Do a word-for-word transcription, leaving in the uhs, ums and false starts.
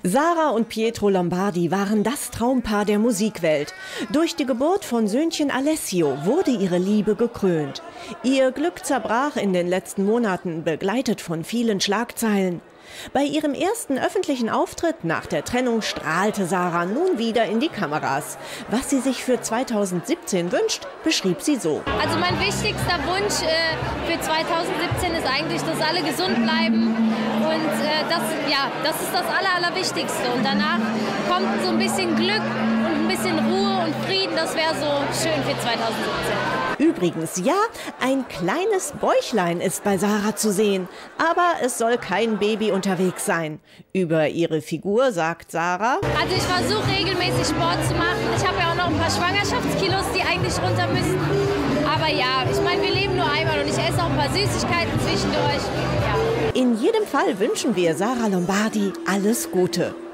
Sara und Pietro Lombardi waren das Traumpaar der Musikwelt. Durch die Geburt von Söhnchen Alessio wurde ihre Liebe gekrönt. Ihr Glück zerbrach in den letzten Monaten, begleitet von vielen Schlagzeilen. Bei ihrem ersten öffentlichen Auftritt nach der Trennung strahlte Sara nun wieder in die Kameras. Was sie sich für zweitausendsiebzehn wünscht, beschrieb sie so. Also mein wichtigster Wunsch äh, für zweitausendsiebzehn ist eigentlich, dass alle gesund bleiben. Und äh, das, ja, das ist das Aller, Allerwichtigste. Und danach kommt so ein bisschen Glück und ein bisschen Ruhe und Frieden. Das wäre so schön für zweitausendsiebzehn. Übrigens, ja, ein kleines Bäuchlein ist bei Sara zu sehen. Aber es soll kein Baby unterwegs sein. Über ihre Figur sagt Sara: Also ich versuche regelmäßig Sport zu machen. Ich habe ja auch noch ein paar Schwangerschaftskilos, die eigentlich runter müssen. Aber ja, ich meine, wir leben nur einmal und ich esse auch ein paar Süßigkeiten zwischendurch. Ja. In jedem Fall wünschen wir Sara Lombardi alles Gute.